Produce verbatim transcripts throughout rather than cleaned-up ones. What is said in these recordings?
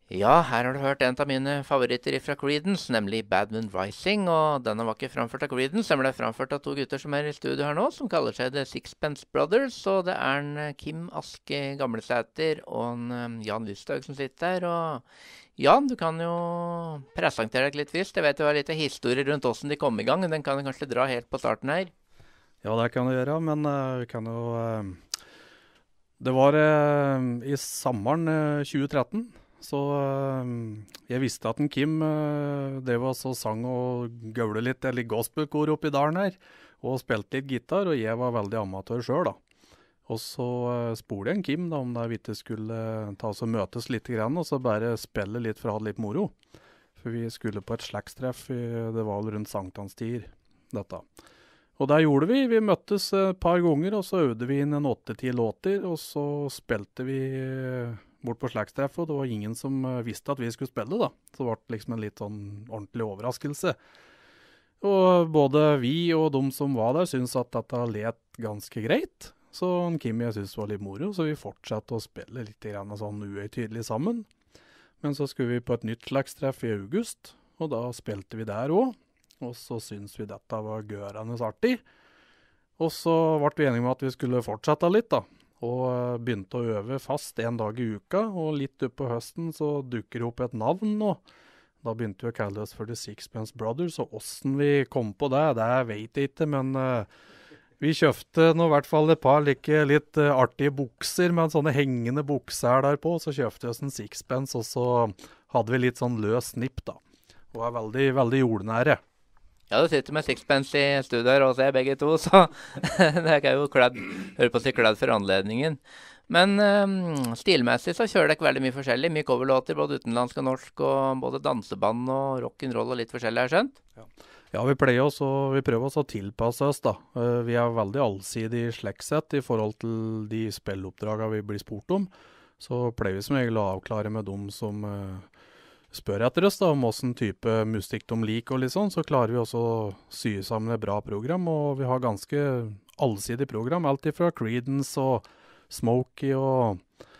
Ja, her har du hørt en av mine favoritter fra Creedence, nemlig Bad Moon Rising. Og denne var ikke framført av Creedence, den ble framført av to gutter som er i studio her nå, som kaller seg The Sixpence Brothers. Og det er en eh, Kim Aske Gamlesæter og en eh, Jan Lysthaug som sitter der. Og Jan, du kan jo presentere deg litt først. Jeg vet du har litt historie rundt åssen de kom i gang. Den kan du kanskje dra helt på starten her. Ja, det kan du gjøre, men eh, vi kan jo eh, Det var eh, i sommeren eh, tjue tretten, så eh, jeg visste at en Kim uh, drev og så sang og gaule litt, eller gospelkor oppi dalen her, og spilte litt gitar, og jeg var veldig amatør selv da. Og så uh, spurte jeg en Kim da, om det vi ikke skulle eh, ta oss og møtes litt grann, og så bare spille litt for å ha det litt moro. For vi skulle på et slektstreff, i- det var vel rundt sankthanstider, dette. Og det gjorde vi. Vi møttes et par ganger, og så øvde vi inn en åtte-ti låter, og så spilte vi eh, bort på slagstreffet, og det var ingen som eh, visste at vi skulle spille da. Så det ble liksom en litt sånn ordentlig overraskelse. Og både vi og de som var der syntes at dette let ganske greit. Så en Kim jeg syntes var litt moro, så vi fortsatte å spille litt grann sånn uøytydelig sammen. Men så skulle vi på et nytt slagstreff i august, og da spilte vi der også. Og så syntes vi dette var gørende artig. Og så ble vi enige om at vi skulle fortsette litt da. Og eh, begynte å øve fast en dag i uka. Og litt opp på høsten så dukker det opp et navn. Og da begynte vi å kalle oss for The Sixpence Brothers. Og hvordan vi kom på det, det vet jeg ikke. Men eh, vi kjøpte nå i hvert fall et par like, litt eh, artige bukser med sånne hengende bukser der på. Så kjøpte vi oss en sixpence, og så hadde vi litt sånn løs snipp da. Og var veldig, veldig jordnære. Ja, du sitter med sixpence i studio her også, begge to, så det er jo kledd, hører på å si kledd for anledningen. Men um, stilmessig så kjører dere veldig mye forskjellig, mye coverlåter, både utenlandsk og norsk, og både danseband og rock'n'roll og litt forskjellig, har jeg skjønt? Ja, ja vi, pleier oss å, vi prøver oss å tilpasse oss da. Eh, vi er veldig allsidig slektsett i forhold til de spilleoppdragene vi blir spurt om. Så pleier vi som regel å avklare med dem som eh, spør etter oss da, om hvordan type musikk de liker og litt sånn, så klarer vi også å sy sammen et bra program, og vi har ganske allsidig program, alt ifra Creedence og Smokey og,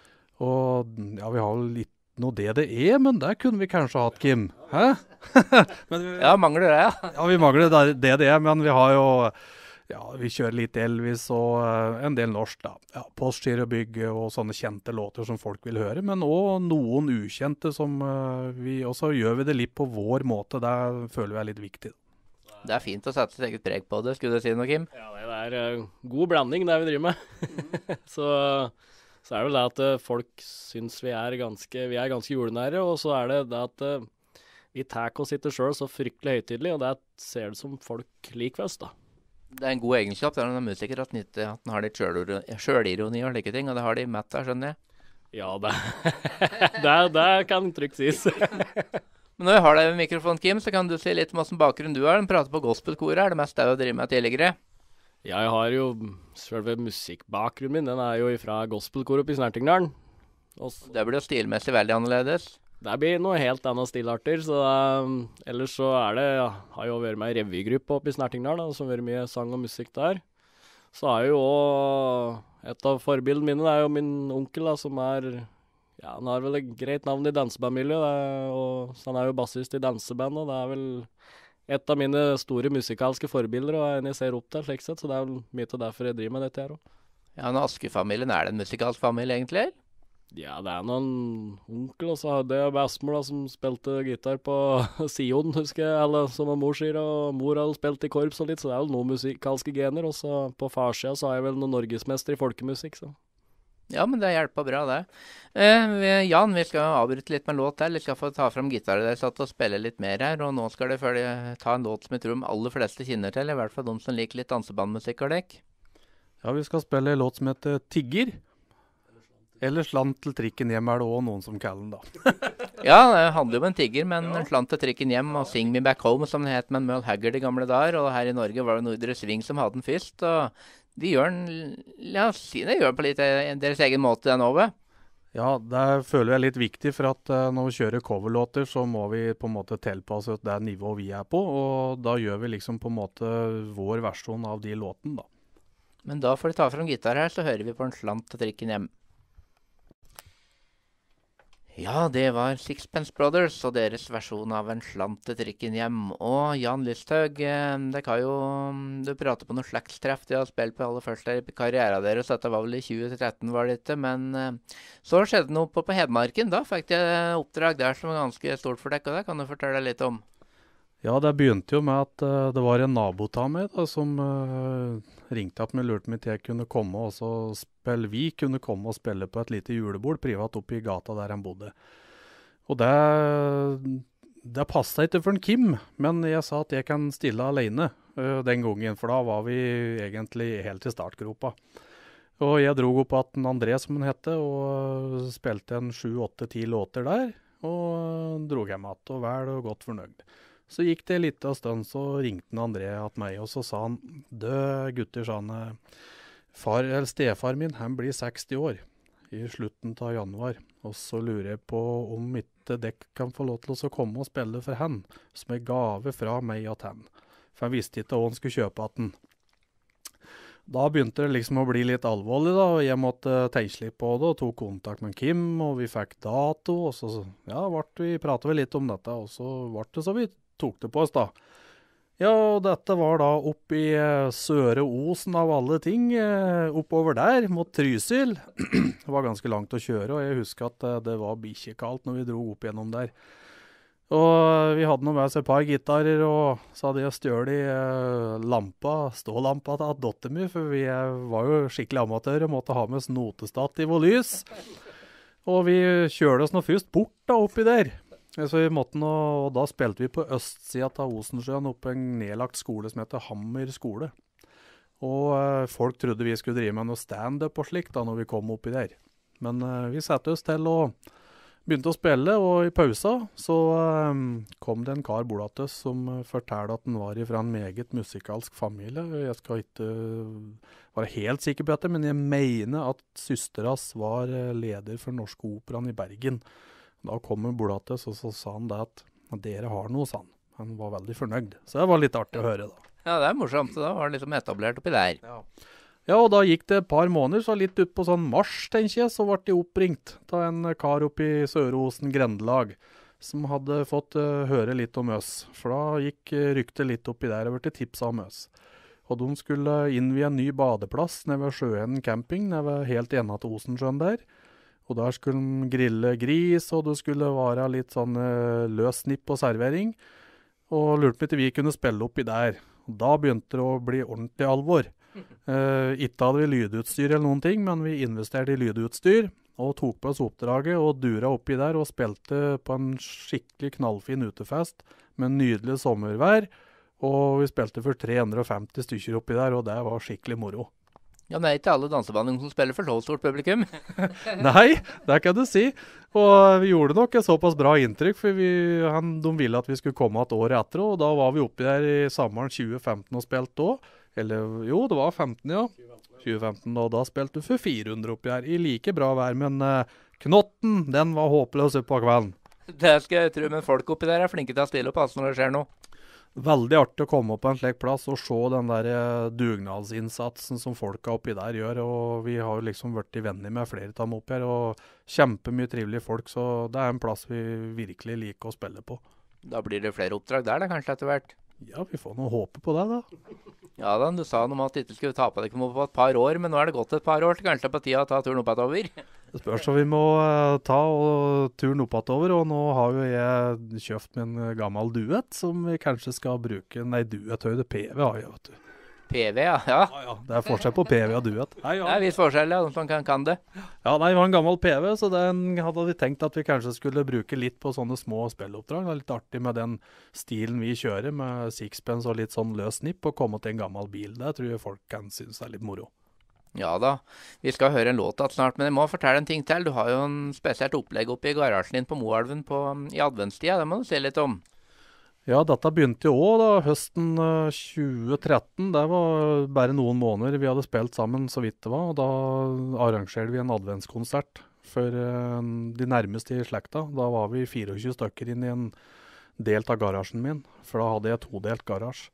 og ja, vi har litt noe D D E, men det kunne vi kanskje hatt, Kim. Hæ? men vi, Ja, mangler det, ja. ja, vi mangler D D E, men vi har jo, ja, vi kjører litt Elvis og uh, en del norsk da. Ja, Postgirobygget og sånne kjente låter som folk vil høre, men også noen ukjente som uh, vi, også gjør vi det litt på vår måte, det føler vi er litt viktig. Det er fint å sette sitt eget preg på det, skulle du si noe, Kim? Ja, det er uh, god blanding det vi driver med. så, så er det vel det at uh, folk syns vi er ganske, vi er ganske jordnære, og så er det det at uh, vi tar oss ikke selv så fryktelig høytidelig, og det ser det som folk liker oss da. Det er en god egenskap, det er noen musiker at nytte at den har litt sjøliro- sjølironi og like ting, og det har de i Matt her, skjønner jeg. Ja, det, det, det kan trygt sies. Men når jeg har deg ved mikrofonen, Kim, så kan du si litt om hvilken bakgrunn du har. Den prater på gospelkoret, er det mest det å drive med tidligere? Jeg har jo, selve musikkbakgrunnen min, den er jo fra gospelkor oppe i Snertingdalen. Og s- Det blir jo stilmessig veldig annerledes. det blir noe helt annet stilarter, så um, ellers så er det, ja, har jo vært med i revygruppe oppe i Snertingdalen, da, som har vært mye sang og musikk der. Så er jo også, et av forbildene mine, det er jo min onkel da, som er, ja, han har vel et greit navn i dansebandmiljøet, det er- og så han er jo bassist i danseband, og det er vel et av mine store musikalske forbilder, og en jeg ser opp til, slik sett, så det er vel mye til derfor jeg driver med dette her også. Ja, når Aske-familien, er det en musikalsk familie egentlig, eller? Ja, det er noen onkel, og så hadde jeg bestemor da, som spilte gitar på Sion, husker jeg, eller som mor sier, og mor hadde spilt i korps og litt, så det er vel noen musikalske gener, og så på farsida så er jeg vel noen norgesmester i folkemusikk, så. Ja, men det hjelper bra, det. Eh, vi- Jan, vi skal avbryte litt med låt her. Vi skal få ta fram gitaret deres og spille litt mer her, og nå skal det følge, ta en låt som jeg tror de aller fleste kjenner til, i hvert fall de som liker litt dansebandmusikk og lek. Ja, vi skal spille en låt som heter Tigger. Eller Slant til trikken hjem er det også noen som kaller den da. Ja, det handler jo om en tigger, men ja. Slant til trikken hjem og Sing Me Back Home, som det het med Merle Haggard i gamle dager, og her i Norge var det Nordre Sving som hadde den først, og de gjør den, ja, si det gjør den på litt eh, deres egen måte, den over. Ja, det føler jeg er litt viktig, for at uh, når vi kjører coverlåter, så må vi på en måte tilpasse oss det nivået vi er på, og da gjør vi liksom på en måte vår versjon av de låten da. Men da får de ta fram gitar her, så hører vi på en Slant til trikken hjem. Ja, det var Sixpence Brothers og deres versjon av En slant til trikken hjem. Og Jan Lysthaug, eh, det kan jo Du prater på noe slektstreff de har spilt på aller først i karrieren deres. Dette var vel i tjue tretten, var det ikke? Men eh, så skjedde noe på, på Hedmarken. Da fikk de oppdrag der som var ganske stort for deg, og det kan du fortelle litt om. Ja, det begynte jo med at uh, det var en nabo av meg da, som uh, ringte opp med lurte meg til jeg kunne komme og så spille. Vi kunne komme og spille på et lite julebord privat oppe i gata der han bodde. Og det, det passet ikke for en Kim, men jeg sa at jeg kan stille alene uh, den gangen, for da var vi egentlig helt i startgropa. Og jeg drog opp at en André, som han hette, og uh, spilte en sju, åtte, ti låter der, og uh, drog hjem att og vel og godt fornøyd. Så gikk det litt av stund, så ringte han André at meg, og så sa han, «Dø gutter», sa han, far, eller stefar min, han blir seksti år i slutten av januar, og så lurer jeg på om ikke dere kan få lov til å komme og spille for han, som en gave fra meg at han. For han visste ikke hva han skulle kjøpe at han. Da begynte det liksom å bli litt alvorlig da, og jeg måtte tenke litt på det, og tok kontakt med Kim, og vi fikk dato, og så ja, vi pratet vi litt om dette, og så ble det så vidt tok det på oss da. Ja, og dette var da opp i eh, Søre Osen av alle ting, eh, oppover der mot Trysil. Det var ganske langt å kjøre, og jeg husker at eh, det var bikkjekaldt når vi dro opp gjennom der. Og vi hadde noe med oss et par gitarer, og så hadde jeg stjølet i eh, lampa, stålampa til dotter mi, for vi eh, var jo skikkelig amatører og måtte ha med oss notestativ og lys. Og vi kjørte oss nå først bort da oppi der. Så vi måtte nå, og da spilte vi på østsiden av Osensjøen oppe en nedlagt skole som heter Hammer skole. Og eh, folk trodde vi skulle drive med noe stand-up og slikt da når vi kom oppi der. Men eh, vi satte oss til og begynte å spille, og i pausa så eh, kom det en kar bordates som fortalte at han var fra en meget musikalsk familie. Jeg skal ikke være helt sikker på dette, men jeg mener at søsteras var leder for Norske Operaen i Bergen. Da kom han bordates, og så sa han det at dere har noe, sa han. Han var veldig fornøyd. Så det var litt artig å høre da. Ja, det er morsomt. Da var det liksom etablert oppi der. Ja. Ja, og da gikk det et par måneder, så litt ut på sånn mars, tenker jeg, så ble de oppringt av en kar oppe i Sør-Osen grendelag, som hadde fått uh, høre litt om oss. For da gikk uh, ryktet litt oppi der, og ble tipset om oss. Og de skulle innvie en ny badeplass nede ved Sjøen camping, nede ved helt enda til Osensjøen der. Og der skulle de grille gris, og det skulle være litt sånn uh, løs snipp og servering. Og lurte meg til vi kunne spille oppi der. Og da begynte det å bli ordentlig alvor. Uh, ikke hadde vi lydutstyr eller noen ting, men vi investerte i lydutstyr, og tok på oss oppdraget og dura oppi der og spilte på en skikkelig knallfin utefest med nydelig sommervær. Og vi spilte for tre hundre og femti stykker oppi der, og det var skikkelig moro. Ja, men det er ikke alle dansebandene som spiller for så stort publikum. Nei, det kan du si. Og vi gjorde nok et såpass bra inntrykk, for vi, han, de ville at vi skulle komme et år etter, og da var vi oppi der i sommeren tjue femten og spilte også. Eller, jo, det var femten, ja. tjue femten, og da spilte vi for fire hundre oppi her, i like bra vær, men uh, knotten, den var håpløs på kvelden. Det skal jeg tro, men folk oppi der er flinke til å stille opp altså når det skjer noe. Veldig artig å komme opp på en slik plass og se den der dugnadsinnsatsen som folka oppi der gjør, og vi har jo liksom vært i venner med flere av dem oppi her, og kjempemye trivelige folk, så det er en plass vi virkelig liker å spille på. Da blir det flere oppdrag der da, kanskje etter hvert? Ja, vi får noe håpe på det da. Ja da, du sa noe om at du ikke skulle ta på deg på et par år, men nå er det gått et par år, så kanskje det er på tida å ta turen opp over. Det spørs så vi må uh, ta og turen opp over, og nå har jo jeg kjøpt med en gammel duett, som vi kanskje skal bruke. Nei, duett høyde P V har jeg, vet du. P V, ja. Ja, ja, ja. Det er forskjell på P V og duett. Hei, ja. Det er viss forskjell, ja, de som kan, kan det. Ja, nei, det var en gammel P V, så den hadde vi tenkt at vi kanskje skulle bruke litt på sånne små spilloppdrag. Det er litt artig med den stilen vi kjører, med sixpence og litt sånn løs snipp, og komme til en gammel bil. Det tror jeg folk kan synes er litt moro. Ja da, vi skal høre en låt snart, men jeg må fortelle en ting til. Du har jo en spesielt opplegg oppe i garasjen din på Moelven på, i adventstida, det må du se litt om. Ja, dette begynte jo også da, høsten uh, tjue tretten. Det var bare noen måneder vi hadde spilt sammen så vidt det var, og da arrangerte vi en adventskonsert for uh, de nærmeste i slekta. Da var vi tjuefire stykker inn i en del av garasjen min, for da hadde jeg todelt garasje.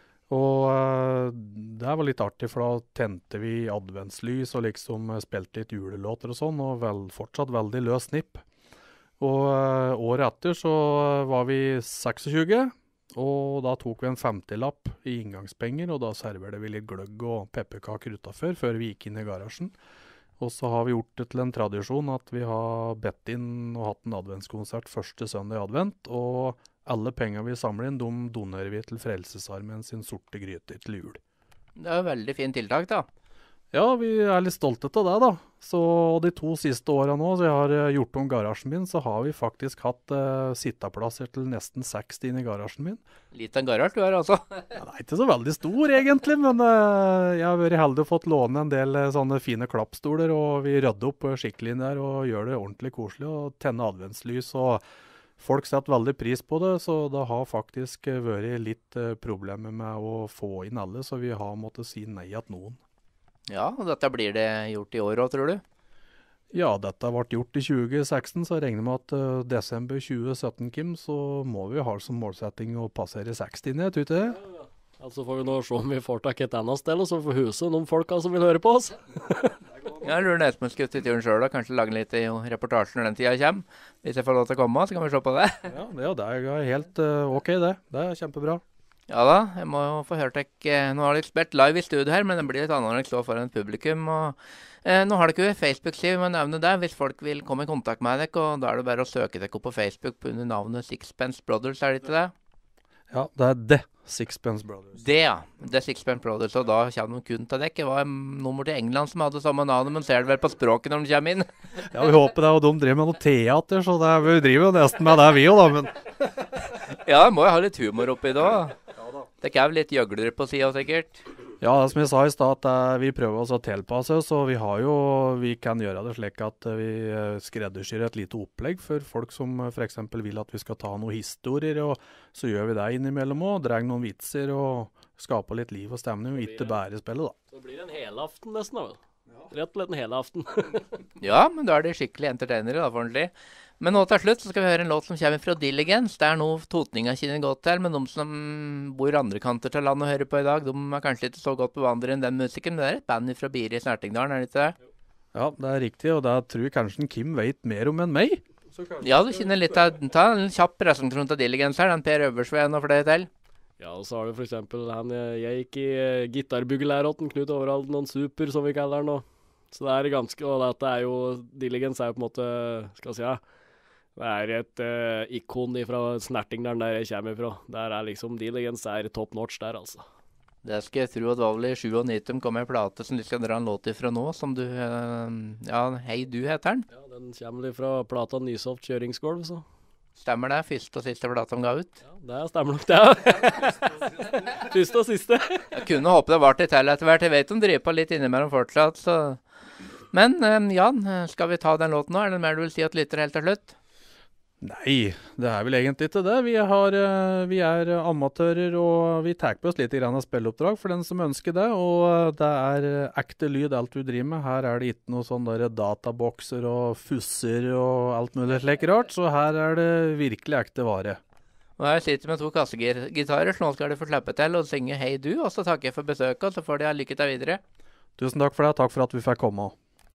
Og uh, det var litt artig, for da tente vi adventslys og liksom spilte litt julelåter og sånn, og vel, fortsatt veldig løs snipp. Og uh, året etter så var vi tjueseks, og da tok vi en femtilapp i inngangspenger, og da serverte vi litt gløgg og pepperkaker utenfor, før vi gikk inn i garasjen. Og så har vi gjort det til en tradisjon at vi har bedt inn og hatt en adventskonsert første søndag i advent, og alle penger vi samler inn, de donerer vi til Frelsesarmeen sin sorte gryter til jul. Det er jo veldig fint tiltak da. Ja, vi er litt stolte av det da. Så de to siste årene nå, så jeg har eh, gjort om garasjen min, så har vi faktisk hatt uh, sitteplasser til nesten seksti inn i garasjen min. Litt av en garasje du har altså. Ja, det er ikke så veldig stor egentlig, men uh, jeg har vært heldig å fått låne en del uh, sånne fine klappstoler, og vi rydder opp uh, skikkelig inn der og gjør det ordentlig koselig, og tenner adventslys, og folk setter veldig pris på det, så det har faktisk uh, vært litt uh, problemer med å få inn alle, så vi har måttet si nei til noen. Ja, og dette blir det gjort i år også, tror du? Ja, dette ble gjort i tjue seksten, så jeg regner med at uh, desember tjue sytten, Kim, så må vi ha som målsetting å passere seksti, jeg tror ikke det. Ja, altså får vi nå se om vi får tak i et annet sted, og så får huset noen folka som vil høre på oss. Jeg lurer nesten på å skutte i turen selv, og kanskje lage litt i reportasjen når den tida kommer. Hvis jeg får lov til å komme, så kan vi se på det. Ja, det, det er helt uh, ok det. Det er kjempebra. Ja da, jeg må jo få hørt deg. Nå har dere spilt live i studio her, men det blir litt annet når dere står foran et publikum. Og, eh, nå har dere jo Facebook-side, vi må nevne det, hvis folk vil komme i kontakt med dere. Og da er det bare å søke dere opp på Facebook under navnet Sixpence Brothers, er det ikke det? Ja, det er The Sixpence Brothers. Det, ja. The Sixpence Brothers, og da kommer de kun til dere. Det var nummer til England som hadde samme navn, men ser det vel på språket når de kommer inn. Ja, vi håper det, og de driver med noe teater, så det er, vi driver jo nesten med det vi jo da, men... Ja, det må jo ha litt humor oppi det også. Det er jo litt gjøglere på siden sikkert. Ja, det som jeg sa i stad, at uh, vi prøver oss å tilpasse oss, og vi har jo, vi kan gjøre det slik at uh, vi uh, skreddersyrer et lite opplegg for folk som uh, for eksempel vil at vi skal ta noen historier, og så gjør vi det innimellom også, drar noen vitser og skaper litt liv og stemning, og ikke bare spillet da. Så blir det en helaften nesten da, vel? Rett og slett en helaften. Ja, men da er det skikkelig entertainere da, for ordentlig. Men nå til slutt så skal vi høre en låt som kommer fra Diligence. Det er noe totninga kjenner godt til, men de som bor andre kanter til landet og hører på i dag, de er kanskje ikke så godt bevandret enn den musikken, men det er et band fra Biri i Snertingdalen, er det ikke det? Ja, det er riktig, og det tror jeg kanskje Kim vet mer om enn meg. Ja, du kjenner litt av, ta en kjapp presentasjon av Diligence her, den Per Øversveen og flere til. Ja, og så har du for eksempel han, jeg gikk i uh, gitarbyggelærotten, Knut Overalden, noen super som vi kaller den nå. Så det er ganske, og dette er jo, Diligence er jo på en måte, skal jeg si ja, det er et uh, ikon fra Snertingdalen der jeg kommer fra. Der er liksom, Diligence er top notch der altså. Det skal jeg tro at det var vel i sjuognitti kom en plate som de skal dra en låt ifra nå, som du, uh, ja, Hei Du heter den. Ja, den kommer fra plata Nysoft Kjøringsgolv, så. Stemmer det, første og siste plate de ga ut? Ja, det stemmer nok det. Første og siste. Jeg kunne håpe det var til til etter hvert. Jeg vet de driver på litt innimellom fortsatt, så... Men um, Jan, skal vi ta den låten nå? Er det mer du vil si at lytter helt til slutt? Nei, det er vel egentlig ikke det. Vi, har, uh, vi er amatører, og vi tar på oss litt grann av spilleoppdrag for den som ønsker det, og uh, det er uh, ekte lyd alt vi driver med. Her er det ikke noe sånn der databokser og fusser og alt mulig slik rart, så her er det virkelig ekte vare. Og jeg sitter med to kassegitarer, så nå skal du få slippe til og synge Hei Du, og så takker jeg for besøket, og så får de ha lykke til videre. Tusen takk for det, takk for at vi fikk komme.